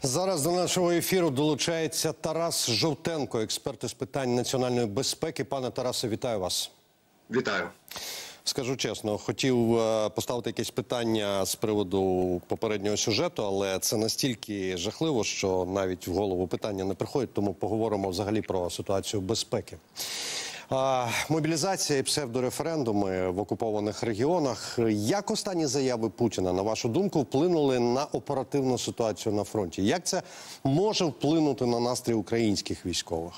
Зараз до нашого ефіру долучається Тарас Жовтенко, експерт із питань національної безпеки. Пане Тарасе, вітаю вас. Вітаю. Скажу чесно, хотів поставити якесь питання з приводу попереднього сюжету, але це настільки жахливо, що навіть в голову питання не приходить, тому поговоримо взагалі про ситуацію безпеки. Мобілізація і псевдореферендуми в окупованих регіонах. Як останні заяви Путіна, на вашу думку, вплинули на оперативну ситуацію на фронті? Як це може вплинути на настрій українських військових?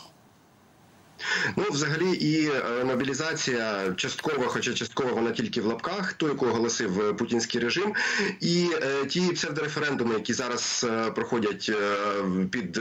Ну, взагалі, і мобілізація часткова, хоча частково вона тільки в лапках, ту, яку оголосив путінський режим, і ті псевдореферендуми, які зараз проходять під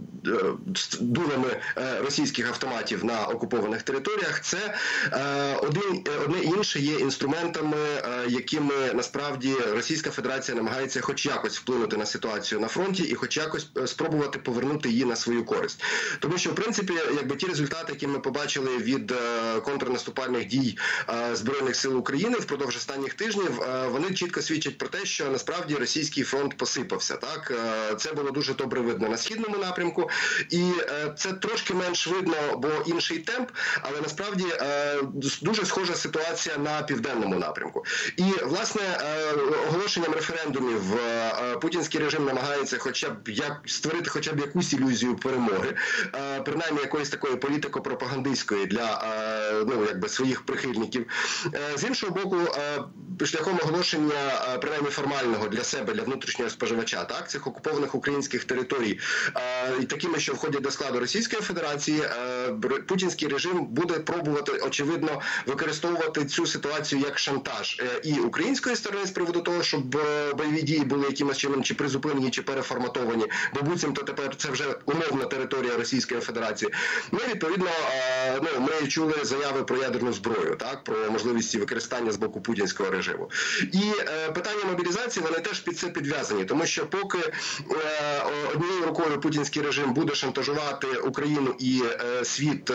дулами російських автоматів на окупованих територіях, це одне інше є інструментами, якими насправді Російська Федерація намагається хоч якось вплинути на ситуацію на фронті і хоч якось спробувати повернути її на свою користь. Тому що, в принципі, якби ті результати, які ми побачили від контрнаступальних дій Збройних сил України впродовж останніх тижнів, вони чітко свідчать про те, що насправді російський фронт посипався. Так? Це було дуже добре видно на східному напрямку, і це трошки менш видно, бо інший темп, але насправді дуже схожа ситуація на південному напрямку. І, власне, оголошенням референдумів путінський режим намагається створити хоча б якусь ілюзію перемоги, принаймні якоїсь такої політико-пропагандистської для своїх прихильників. З іншого боку, шляхом оголошення, принаймні формального для себе, для внутрішнього споживача, так, цих окупованих українських територій, і такими, що входять до складу Російської Федерації, путінський режим буде пробувати, очевидно, використовувати цю ситуацію як шантаж і української сторони з приводу того, щоб бойові дії були якимось чином чи призупинені, чи переформатовані, бо буцімто тепер це вже умовна територія Російської Федерації. Ну і відповідно, ми чули заяви про ядерну зброю, так, про можливість використання з боку путінського режиму. І питання мобілізації, вони теж під це підв'язані, тому що поки однією рукою путінський режим буде шантажувати Україну і світ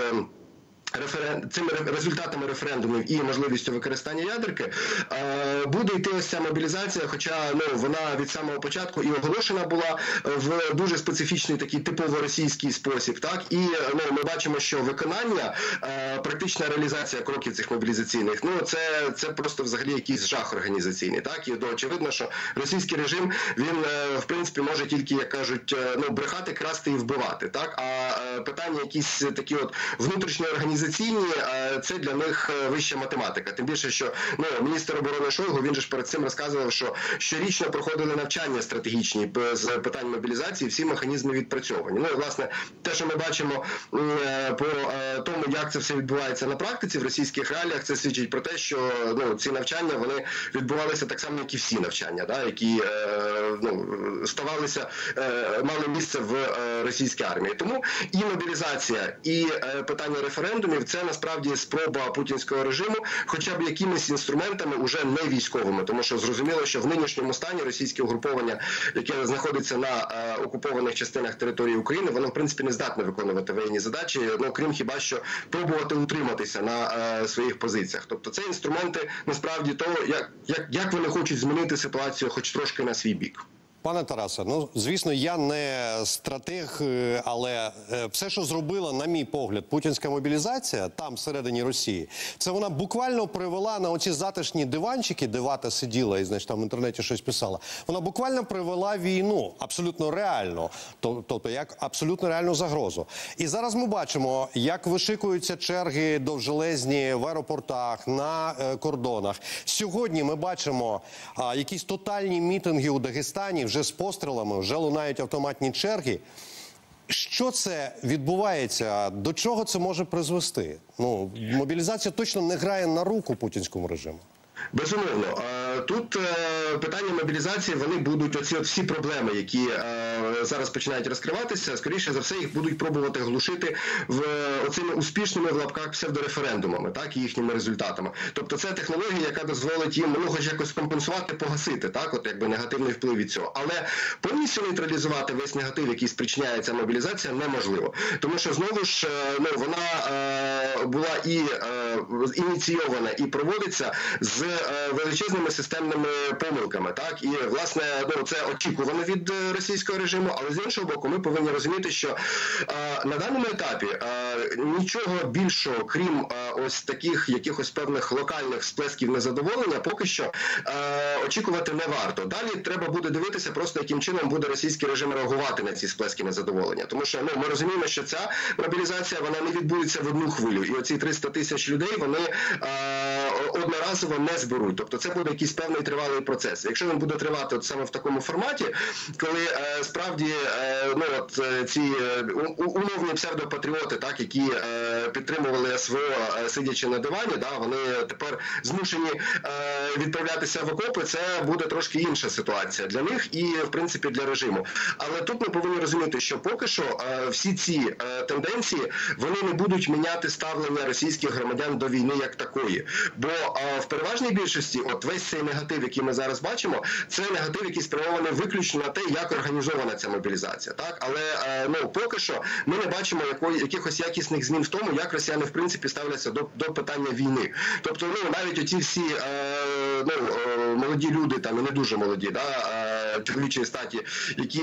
цими результатами референдумів і можливістю використання ядерки, буде йти ось ця мобілізація, хоча вона від самого початку і оголошена була в дуже специфічний такий типово російський спосіб. Так? І ми бачимо, що виконання, практична реалізація кроків цих мобілізаційних, це просто взагалі якийсь жах організаційний. Так? І очевидно, що російський режим, він в принципі може тільки, як кажуть, брехати, красти і вбивати. Так? А питання якісь такі от внутрішньої організаційні, це для них вища математика. Тим більше, що міністр оборони Шойгу, він же ж перед цим розказував, що щорічно проходили навчання стратегічні з питань мобілізації, всі механізми відпрацьовані. Ну і, власне, те, що ми бачимо по тому, як це все відбувається на практиці в російських реаліях, це свідчить про те, що ці навчання, вони відбувалися так само, як і всі навчання, да, які мали місце в російській армії. Тому і мобілізація, і питання референдумів, це насправді спроба путінського режиму хоча б якимись інструментами, уже не військовими, тому що зрозуміло, що в нинішньому стані російське угруповання, яке знаходиться на окупованих частинах території України, воно в принципі не здатне виконувати воєнні задачі, крім хіба що пробувати утриматися на своїх позиціях. Тобто це інструменти насправді того, як вони хочуть змінити ситуацію хоч трошки на свій бік. Пане Тарасе, звісно, я не стратег, але все, що зробила, на мій погляд, путінська мобілізація там, всередині Росії, це вона буквально привела на оці затишні диванчики, де Вата сиділа і, там в інтернеті щось писала, вона буквально привела війну, абсолютно реально, тобто як абсолютно реальну загрозу. І зараз ми бачимо, як вишикуються черги довжелезні в аеропортах, на кордонах. Сьогодні ми бачимо якісь тотальні мітинги у Дагестані, вже з пострілами, вже лунають автоматні черги. Що це відбувається? До чого це може призвести? Мобілізація точно не грає на руку путінському режиму. Безумовно. Тут питання мобілізації, вони будуть, оці всі проблеми, які зараз починають розкриватися, скоріше за все їх будуть пробувати глушити оцими успішними в лапках псевдореферендумами, так, і їхніми результатами. Тобто це технологія, яка дозволить їм, хоч якось компенсувати, погасити, так, негативний вплив від цього. Але повністю нейтралізувати весь негатив, який спричиняє ця мобілізація, неможливо. Тому що, знову ж, вона була і ініційована, і проводиться з величезними системами системними помилками. Так? І, власне, ну, це очікувано від російського режиму, але з іншого боку, ми повинні розуміти, що на даному етапі нічого більшого, крім ось таких якихось певних локальних сплесків незадоволення, поки що очікувати не варто. Далі треба буде дивитися просто, яким чином буде російський режим реагувати на ці сплески незадоволення. Тому що ну, ми розуміємо, що ця мобілізація, вона не відбудеться в одну хвилю. І оці 300 тисяч людей, вони одноразово не зберуть. Тобто це буде якийсь певний тривалий процес. Якщо він буде тривати от саме в такому форматі, коли справді ну, от, ці умовні псевдопатріоти, так, які підтримували СВО, сидячи на дивані, да, вони тепер змушені відправлятися в окопи, це буде трошки інша ситуація для них і, в принципі, для режиму. Але тут ми повинні розуміти, що поки що всі ці тенденції, вони не будуть міняти ставлення російських громадян до війни як такої. Бо в переважній більшості от весь цей негатив, який ми зараз бачимо, це негатив, який спрямований виключно на те, як організована ця мобілізація. Так? Але ну, поки що ми не бачимо якихось якісних змін в тому, як росіяни, в принципі, ставляться до питання війни. Тобто, ну, навіть оці всі ну, молоді люди, там, і не дуже молоді, да, чоловічої статі, які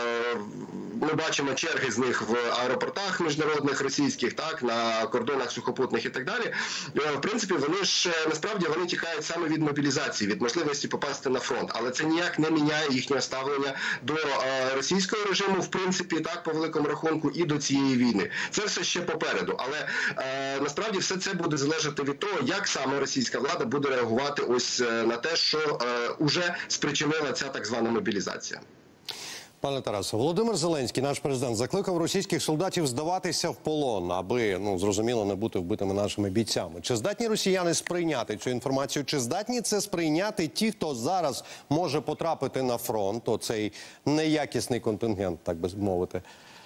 ми бачимо черги з них в аеропортах міжнародних російських, так, на кордонах сухопутних і так далі. В принципі, вони ж насправді вони тікають саме від мобілізації, від можливості попасти на фронт. Але це ніяк не міняє їхнього ставлення до російського режиму, в принципі, так, по великому рахунку, і до цієї війни. Це все ще попереду. Але насправді все це буде залежати від того, як саме російська влада буде реагувати ось на те, що уже спричинила ця так звана мобілізація. Пане Тарасе, Володимир Зеленський, наш президент, закликав російських солдатів здаватися в полон, аби, ну, зрозуміло, не бути вбитими нашими бійцями. Чи здатні росіяни сприйняти цю інформацію? Чи здатні це сприйняти ті, хто зараз може потрапити на фронт, оцей неякісний контингент, так би мовити?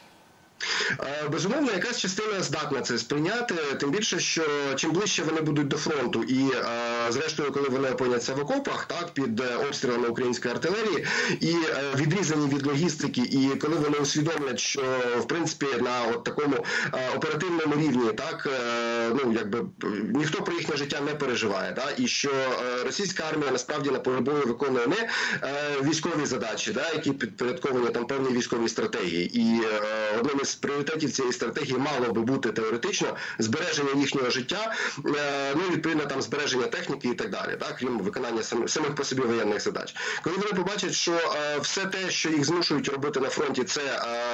Безумовно, якась частина здатна це сприйняти, тим більше, що чим ближче вони будуть до фронту і, зрештою, коли вони опиняться в окопах, так, під обстрілами української артилерії, і відрізані від логістики, і коли вони усвідомлять, що, в принципі, на от такому оперативному рівні, так, ну, якби, ніхто про їхнє життя не переживає, так, і що російська армія, насправді, на полі бою виконує не військові задачі, так, які підпорядковані там певні військові стратегії, і одним із пріоритетів цієї стратегії мало би бути теоретично збереження їхнього життя, ну і відповідно там збереження техніки і так далі, так, крім виконання самих по собі воєнних задач. Коли вони побачать, що все те, що їх змушують робити на фронті, це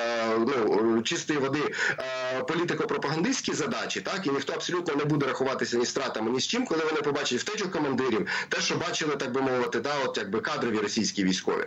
ну, чистої води політико-пропагандистські задачі, так, і ніхто абсолютно не буде рахуватися ні з стратами, ні з чим, коли вони побачать втечу командирів, те, що бачили, так би мовити, да, от якби кадрові російські військові.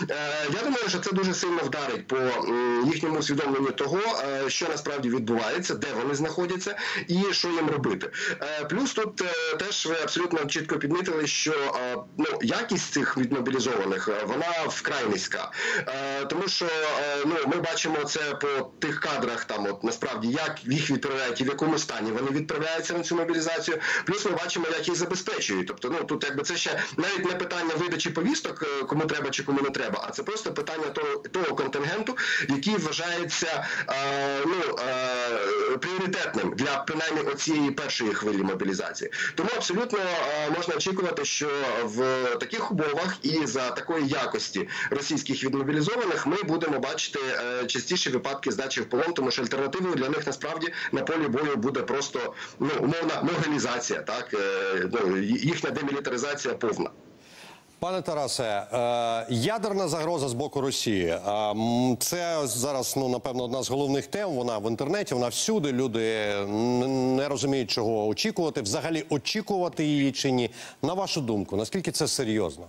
Я думаю, що це дуже сильно вдарить по їхньому усвідомленню того, що насправді відбувається, де вони знаходяться і що їм робити. Плюс тут теж ви абсолютно чітко підмітили, що ну, якість цих відмобілізованих, вона вкрай низька. Тому що ну, ми бачимо це по тих кадрах, там, от, насправді, як їх відправляють і в якому стані вони відправляються на цю мобілізацію. Плюс ми бачимо, як їх забезпечують. Тобто, ну, тут якби це ще навіть не питання видачі повісток, кому треба чи кому не треба, а це просто питання того контингенту, який вважається ну, пріоритетним для, принаймні, оцієї першої хвилі мобілізації. Тому абсолютно можна очікувати, що в таких умовах і за такої якості російських відмобілізованих ми будемо бачити частіші випадки здачі в полон, тому що альтернативою для них насправді на полі бою буде просто, ну, умовна могилізація, так, ну, їхня демілітаризація повна. Пане Тарасе, ядерна загроза з боку Росії. Це зараз, ну, напевно, одна з головних тем. Вона в інтернеті, вона всюди. Люди не розуміють, чого очікувати. Взагалі очікувати її чи ні. На вашу думку, наскільки це серйозно?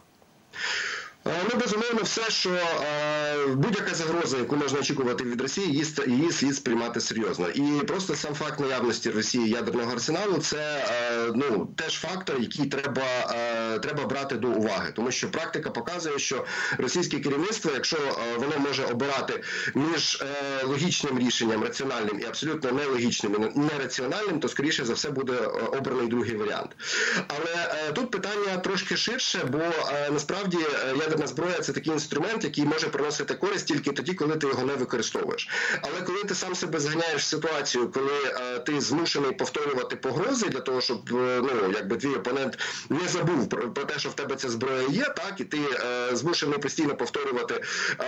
Ну, безумовно, все, що будь-яка загроза, яку можна очікувати від Росії, її слід сприймати серйозно. І просто сам факт наявності в Росії ядерного арсеналу – це ну, теж фактор, який треба брати до уваги. Тому що практика показує, що російське керівництво, якщо воно може обирати між логічним рішенням, раціональним і абсолютно нелогічним і нераціональним, то, скоріше за все, буде обраний другий варіант. Але тут питання трошки ширше, бо насправді ядерний ядерна зброя – це такий інструмент, який може приносити користь тільки тоді, коли ти його не використовуєш. Але коли ти сам себе зганяєш в ситуацію, коли ти змушений повторювати погрози для того, щоб твій опонент не забув про те, що в тебе ця зброя є, так, і ти змушений постійно повторювати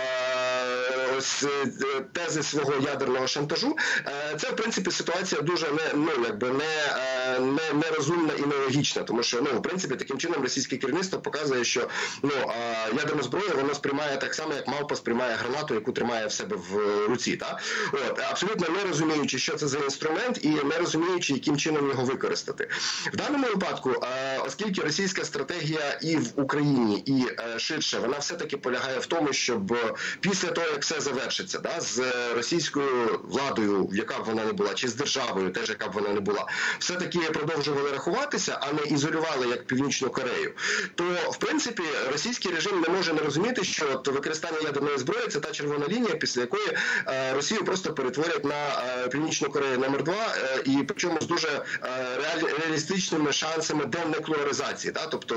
тези свого ядерного шантажу, це, в принципі, ситуація дуже нерозумна і нелогічна, тому що, в принципі, таким чином російське керівництво показує, що ядерну зброю воно сприймає так само, як мавпа сприймає гранату, яку тримає в себе в руці. Так? Абсолютно не розуміючи, що це за інструмент, і не розуміючи, яким чином його використати. В даному випадку, оскільки російська стратегія і в Україні, і ширше, вона все-таки полягає в тому, щоб після того, як все завершиться, з російською владою, яка б вона не була, чи з державою, теж яка б вона не була, все-таки продовжували рахуватися, а не ізолювали, як Північну Корею, то, в принципі, російський режим не може не розуміти, що використання ядерної зброї – це та червона лінія, після якої Росію просто перетворять на Північну Корею номер 2, і причому з дуже реалістичними шансами денуклеаризації, тобто,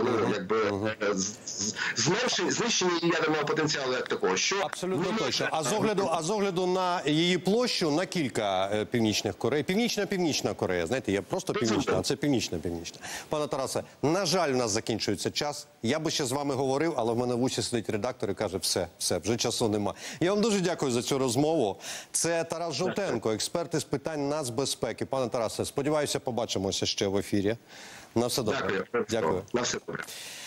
знищення її ядерного потенціалу як такого. Що абсолютно точно. А з огляду на її площу, на кілька північних Корей, Північна Корея, знаєте, є просто північна, а це північна. Пане Тарасе, на жаль, у нас закінчується час. Я би ще з вами говорив, але в мене в усі сидить редактор і каже, все, вже часу нема. Я вам дуже дякую за цю розмову. Це Тарас Жовтенко, експерт із питань нацбезпеки. Пане Тарасе, сподіваюся, побачимося ще в ефірі. На все добре. Дякую. На все добре.